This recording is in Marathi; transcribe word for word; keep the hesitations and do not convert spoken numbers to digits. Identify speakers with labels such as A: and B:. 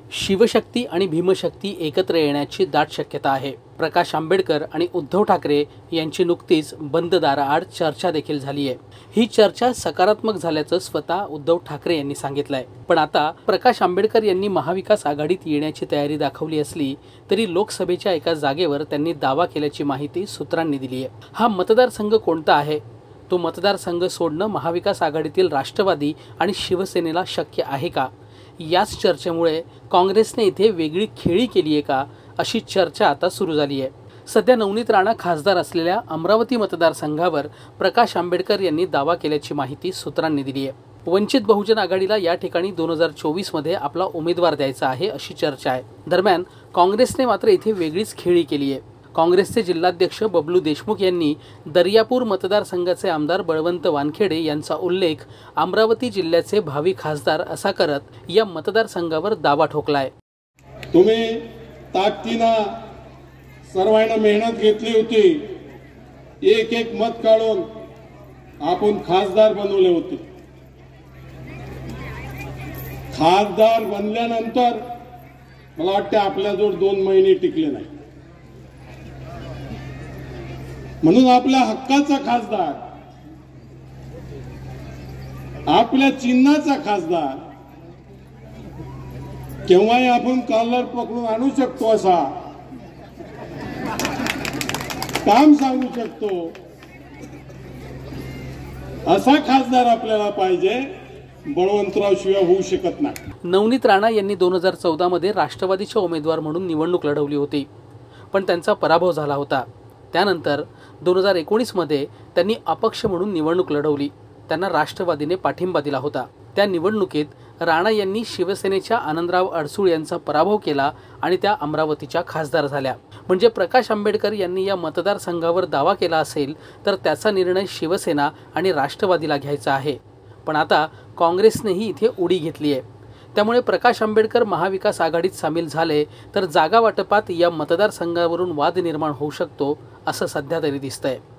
A: शिवशक्ती आणि भीमशक्ती एकत्र येण्याची दाट शक्यता आहे। प्रकाश आंबेडकर आणि उद्धव ठाकरे यांची नुकतीच बंद दाराआड चर्चा देखील झाली आहे। ही चर्चा सकारात्मक झाल्याचं स्वतः उद्धव ठाकरे यांनी सांगितलंय। पण आता प्रकाश आंबेडकर यांनी महाविकास आघाडीत येण्याची तयारी दाखवली असली तरी लोकसभेच्या एका जागेवर त्यांनी दावा केल्याची माहिती सूत्रांनी दिली आहे। हा मतदारसंघ कोणता आहे? तो मतदारसंघ सोडणं महाविकास आघाडीतील राष्ट्रवादी आणि शिवसेनेला शक्य आहे का? याच चर्चेमुळे काँग्रेसने इथे वेगळी खेळी केली आहे का अशी चर्चा आता सुरू झाली आहे। सध्या नवनीत राणा खासदार असलेल्या अमरावती मतदारसंघावर प्रकाश आंबेडकर यांनी दावा केल्याची माहिती सूत्रांनी दिली आहे। वंचित बहुजन आघाडीला या ठिकाणी दोन हजार चोवीस मध्ये आपला उमेदवार द्यायचा आहे अशी चर्चा आहे। दरम्यान काँग्रेसने मात्र इथे वेगळीच खेळी केली आहे। काँग्रेसचे जिल्हाध्यक्ष बबलू देशमुख यांनी दर्यापूर मतदारसंघाचे आमदार बळवंत वानखेडे यांचा उल्लेख अमरावती जिल्ह्याचे भावी खासदार असा करत या मतदारसंघावर दावा ठोकलाय।
B: तुम्ही ताकदीनं सर्वांना मेहनत घेतली होती, एक एक मत काढून आपण खासदार बनवले होते। खासदार बनल्यानंतर मला वाटतं आपल्याजवळ दोन महिने टिकले नाही, म्हणून आपल्या हक्काचा खासदार, आपल्या चिन्हाचा खासदार केव्हाही आपण कॉलर पकडून आणू शकतो, असा काम सांगू शकतो, असा खासदार आपल्याला पाहिजे। बळवंतराव शिवाय होऊ शकत नाही।
A: नवनीत राणा यांनी दोन हजार चौदा मध्ये राष्ट्रवादीचे उमेदवार म्हणून निवडणूक लढवली होती, पण त्यांचा पराभव झाला होता। त्यानंतर दोन हजार एकोणीस मध्ये त्यांनी अपक्ष म्हणून निवडणूक लढवली। त्यांना राष्ट्रवादीने पाठिंबा दिला होता। त्या निवडणुकीत राणा यांनी शिवसेनेच्या आनंदराव अडसूळ यांचा पराभव केला आणि त्या अमरावतीच्या खासदार झाल्या। म्हणजे प्रकाश आंबेडकर यांनी या मतदारसंघावर दावा केला असेल तर त्याचा निर्णय शिवसेना आणि राष्ट्रवादीला घ्यायचा आहे। पण आता काँग्रेसनेही इथे उडी घेतली आहे। त्यामुळे प्रकाश आंबेडकर महाविकास आघाडीत सामील झाले तर जागा वाटपात या मतदारसंघावरून वाद निर्माण होऊ शकतो असं सध्या तरी दिसतंय।